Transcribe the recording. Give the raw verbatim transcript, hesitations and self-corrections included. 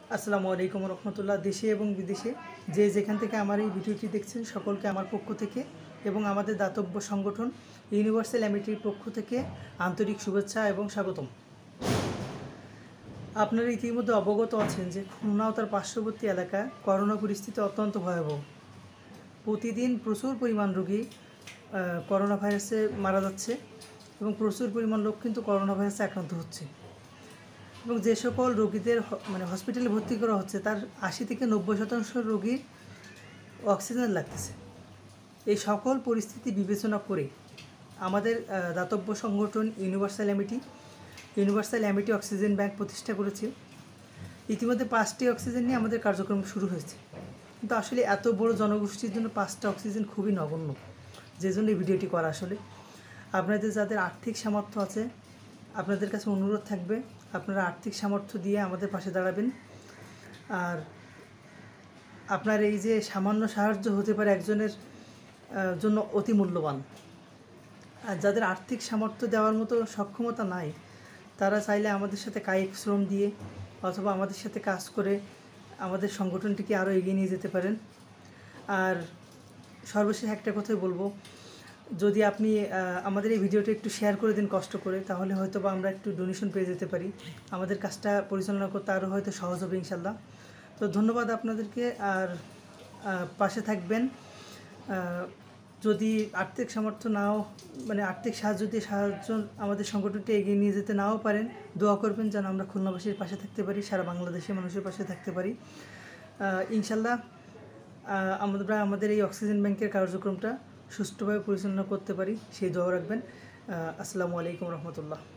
আসসালামু আলাইকুম রহমতুল্লাহ। দেশে এবং বিদেশে যে যেখান থেকে আমার এই ভিডিওটি দেখছেন সকলকে আমার পক্ষ থেকে এবং আমাদের দাতব্য সংগঠন ইউনিভার্সাল অ্যামিটির পক্ষ থেকে আন্তরিক শুভেচ্ছা এবং স্বাগতম। আপনারা ইতিমধ্যে অবগত আছেন যে খুলনা ও তার পার্শ্ববর্তী এলাকায় করোনা পরিস্থিতি অত্যন্ত ভয়াবহ। প্রতিদিন প্রচুর পরিমাণ রোগী করোনা ভাইরাসে মারা যাচ্ছে এবং প্রচুর পরিমাণ লোক কিন্তু করোনা ভাইরাসে আক্রান্ত হচ্ছে এবং যে সকল রোগীদের মানে হসপিটালে ভর্তি করা হচ্ছে তার আশি থেকে নব্বই শতাংশ রোগীর অক্সিজেন লাগতেছে। এই সকল পরিস্থিতি বিবেচনা করে আমাদের দাতব্য সংগঠন universal amity universal amity oxygen bank প্রতিষ্ঠা করেছে। ইতিমধ্যে পাঁচটি অক্সিজেন নিয়ে আমাদের কার্যক্রম শুরু হয়েছে, কিন্তু আসলে এত বড় জনগোষ্ঠীর জন্য পাঁচটা অক্সিজেন খুবই নগণ্য, যে জন্য এই ভিডিওটি করা। আসলে আপনাদের যাদের আর্থিক সামর্থ্য আছে আপনাদের কাছে অনুরোধ থাকবে আপনারা আর্থিক সামর্থ্য দিয়ে আমাদের পাশে দাঁড়াবেন। আর আপনার এই যে সামান্য সাহায্য হতে পারে একজনের জন্য অতি মূল্যবান। আর যাদের আর্থিক সামর্থ্য দেওয়ার মতো সক্ষমতা নাই তারা চাইলে আমাদের সাথে কায়িক শ্রম দিয়ে অথবা আমাদের সাথে কাজ করে আমাদের সংগঠনটিকে আরও এগিয়ে নিয়ে যেতে পারেন। আর সর্বশেষ একটা কথাই বলবো, যদি আপনি আমাদের এই ভিডিওটা একটু শেয়ার করে দিন কষ্ট করে, তাহলে হয়তো বা আমরা একটু ডোনেশন পেয়ে যেতে পারি, আমাদের কাজটা পরিচালনা করতে আরও হয়তো সহজ হবে ইনশাল্লাহ। তো ধন্যবাদ আপনাদেরকে। আর পাশে থাকবেন। যদি আর্থিক সামর্থ্য নাও মানে আর্থিক সাহায্য দিয়ে সাহায্য আমাদের সংগঠনটি এগিয়ে নিয়ে যেতে নাও পারেন, দোয়া করবেন যেন আমরা খুলনাবাসীর পাশে থাকতে পারি, সারা বাংলাদেশের মানুষের পাশে থাকতে পারি ইনশাল্লাহ। আমরা আমাদের এই অক্সিজেন ব্যাংকের কার্যক্রমটা সুষ্ঠুভাবে পরিচালনা করতে পারি সেই দোয়া রাখবেন। আসসালামু আলাইকুম রহমতুল্লাহ।